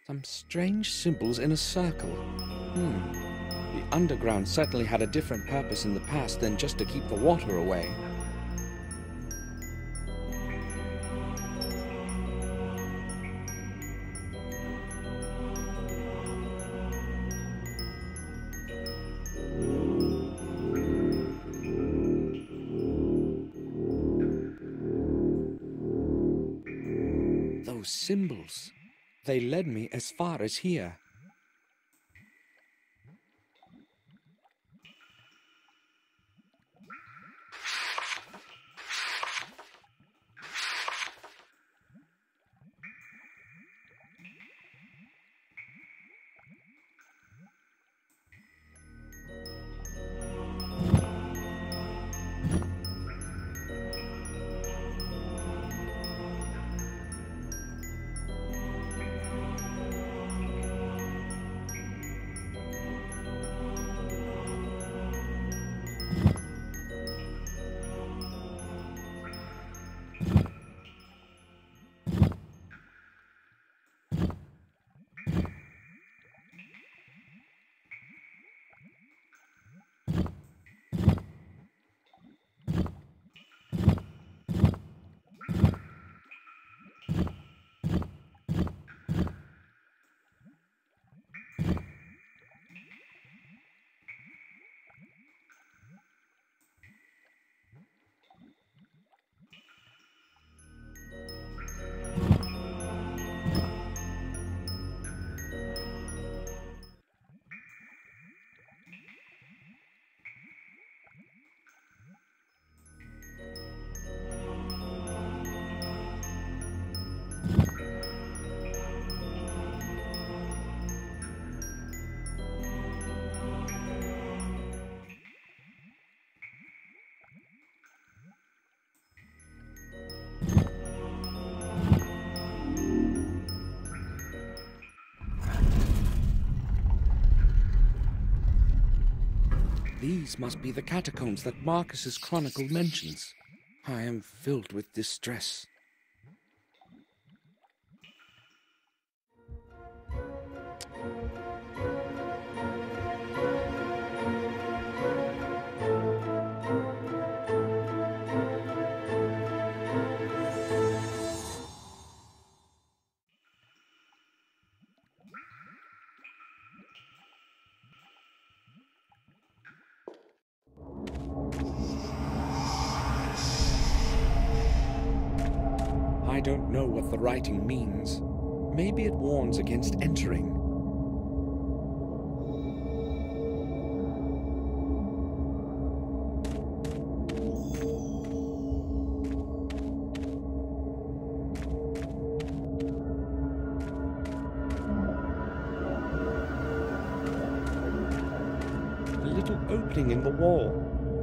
Some strange symbols in a circle. The underground certainly had a different purpose in the past than just to keep the water away. Those symbols, they led me as far as here. These must be the catacombs that Marcus's chronicle mentions. I am filled with distress. I don't know what the writing means. Maybe it warns against entering. A little opening in the wall.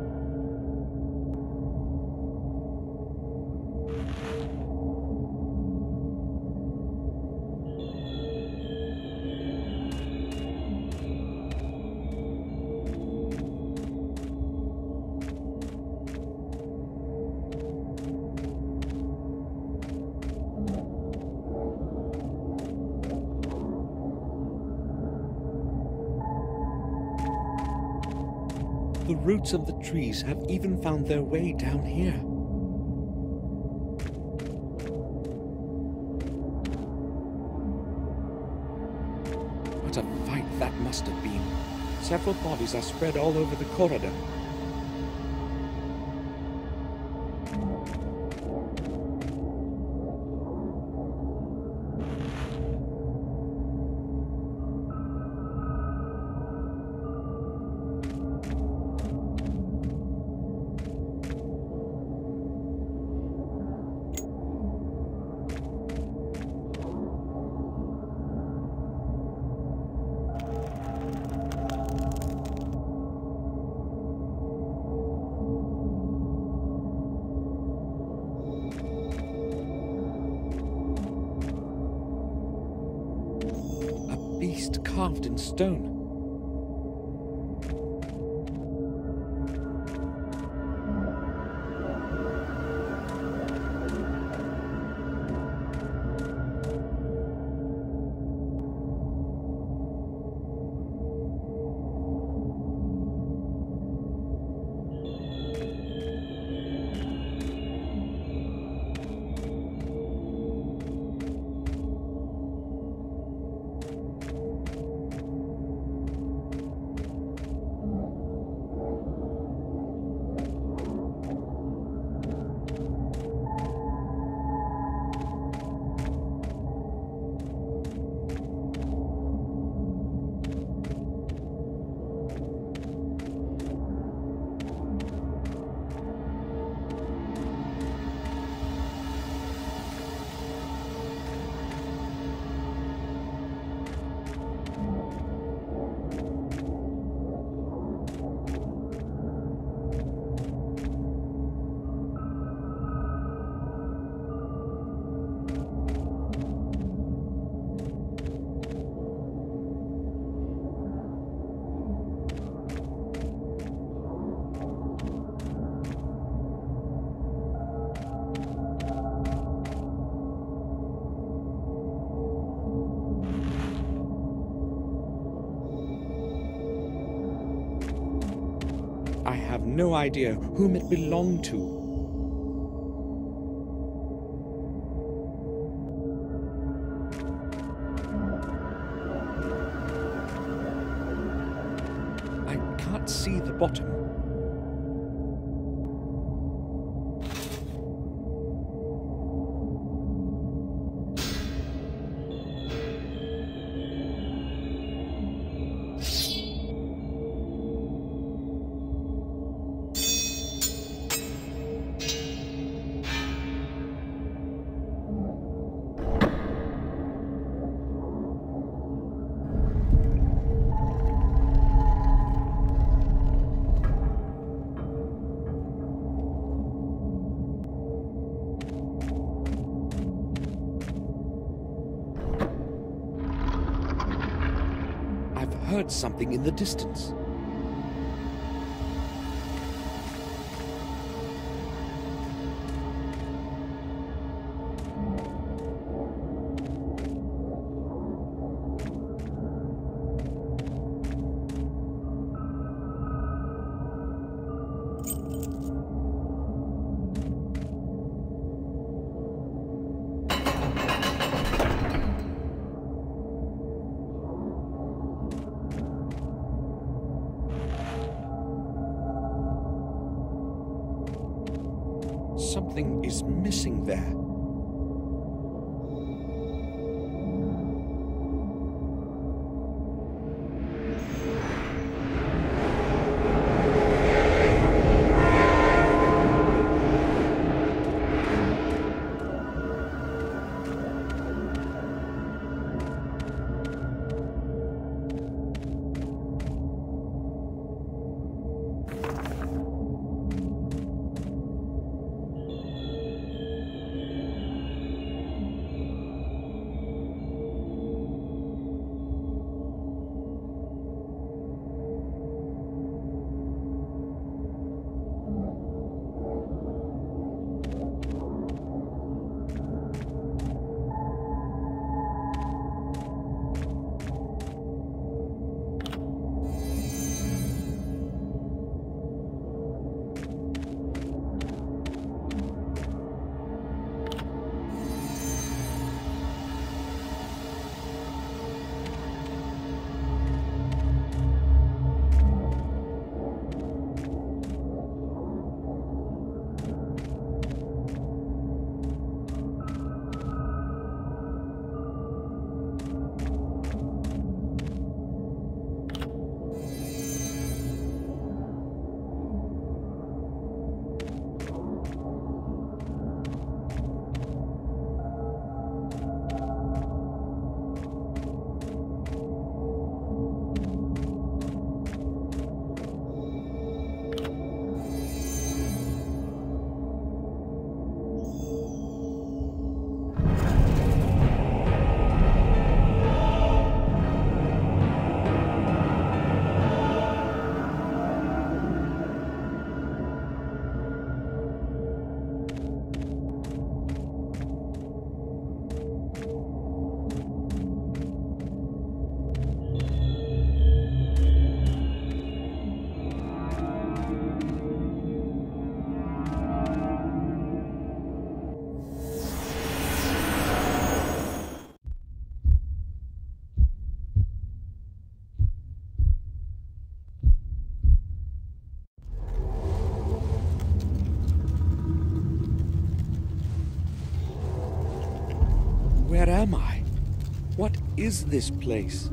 The roots of the trees have even found their way down here. What a fight that must have been. Several bodies are spread all over the corridor. Beast carved in stone. I have no idea whom it belonged to. I can't see the bottom. Heard something in the distance. Something is missing there. Where am I? What is this place?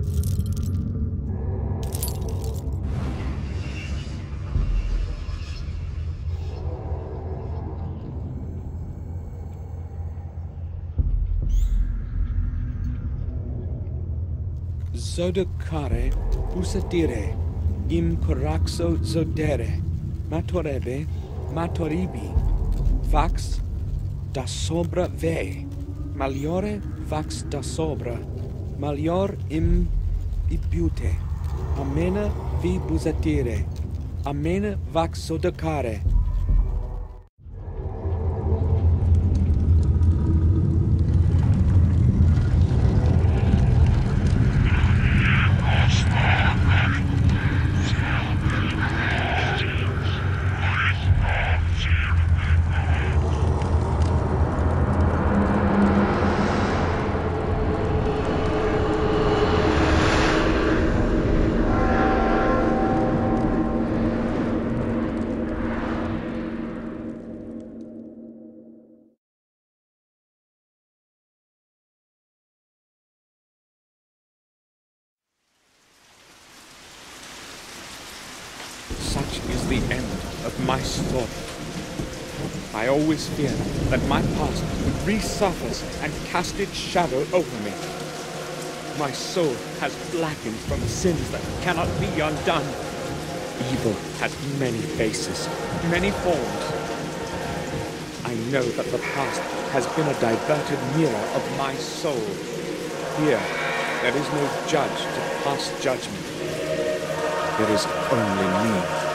Zodakare usatire, im coraxo zodere, matorebe, matoribi, vax da sobra ve, maliore vax da sobra, malior im ibute, amena vi busatire, amena vax zodakare. Such is the end of my story. I always feared that my past would resurface and cast its shadow over me. My soul has blackened from sins that cannot be undone. Evil has many faces, many forms. I know that the past has been a diverted mirror of my soul. Here, there is no judge to pass judgment. There is only me.